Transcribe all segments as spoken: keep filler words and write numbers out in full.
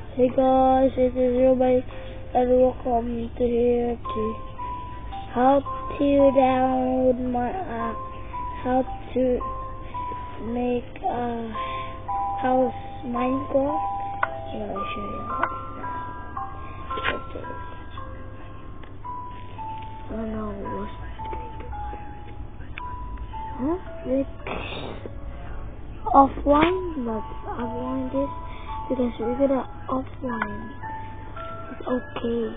Hey guys, it is Ruby and welcome to here to how to download my uh, how to make a house Minecraft. I'm gonna show you how. Okay. Oh no, what's huh? It's offline, but I want this because we're gonna offline. It's okay.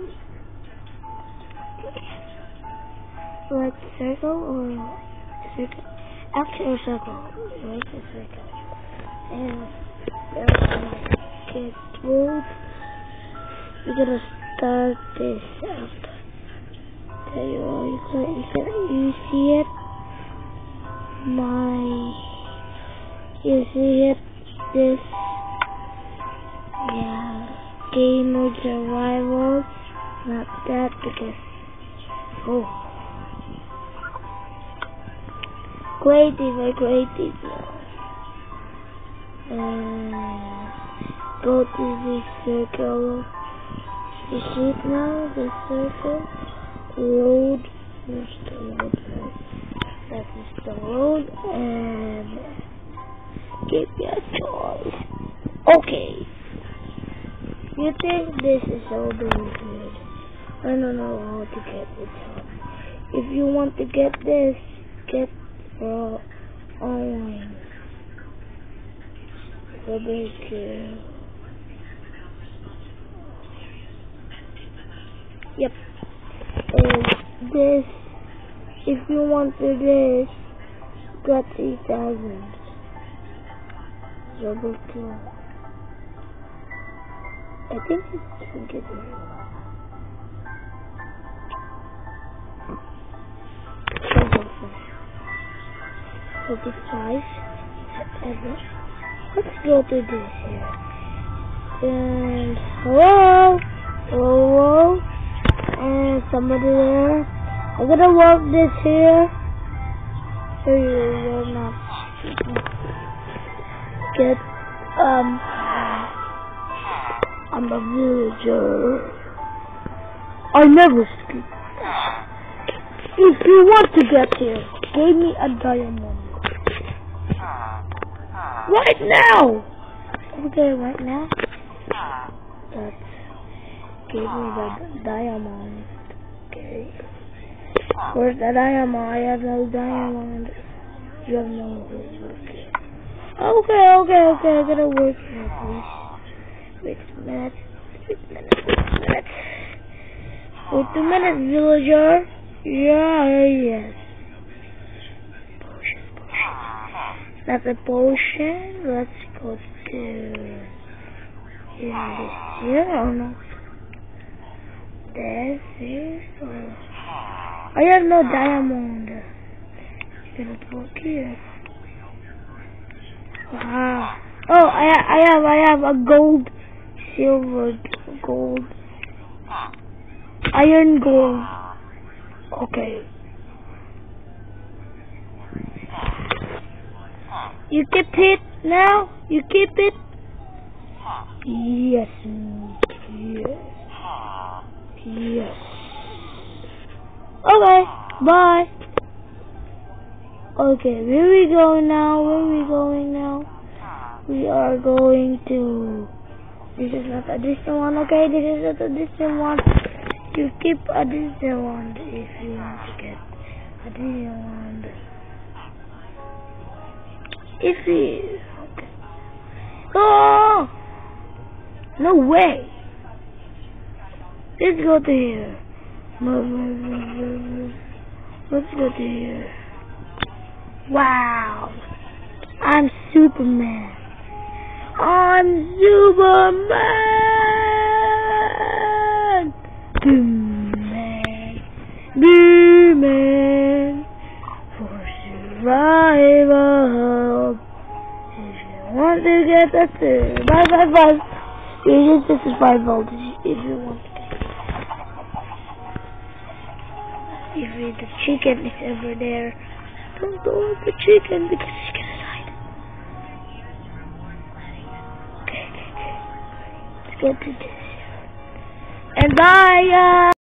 Like circle or circle? Actually, a circle. Like a circle. And there's my kid mode. We're gonna start this after. There you are. You can, you can you see it. My you see it. This yeah. Game mode survival. Not that because oh. Creative, I creative now. And go to the circle. You see it now, the circle. Road. Where's the road? That is the road. And give me a choice. Okay. You think this is all the good? I don't know how to get it. If you want to get this, get for online. So big. Yep. And this, if you want to this, got three thousand. So big. I think it's can get it. forty-five. And let's go to this here. And hello, hello, and somebody there. I'm gonna work this here. So you will not get um. I'm a villager. I never speak. If you want to get here, give me a diamond. Right now! Okay, right now. That's give me the diamond. Okay. Where's the diamond? I have no diamond. You have no okay. Okay, okay, okay, I gotta work here, please. Wait a minute. Wait a minute. Wait a minute. Wait a minute, villager. Yeah, yes. Potion, potion. That's a potion. Let's go to yeah, this here or no? This is. Or I have no diamond. Gonna look here. Wow. Oh, I I have I have a gold. Silver, gold, iron, gold. Okay. You keep it now? You keep it? Yes. Yes. Yes. Okay. Bye. Okay. Where are we going now? Where are we going now? We are going to. This is not a distant one, okay? This is not a distant one. You keep a distant one if you want to get a distant one. If you... Okay. Oh! No way! Let's go to here. Let's go to here. Wow! I'm Superman. I'm Superman! Boom-man, boom-man, for survival. If you want to get the third, bye bye bye. You just this is five voltage if you want to get it. If the chicken is ever there, don't go with the chicken because it's gonna die. get to this. And bye, uh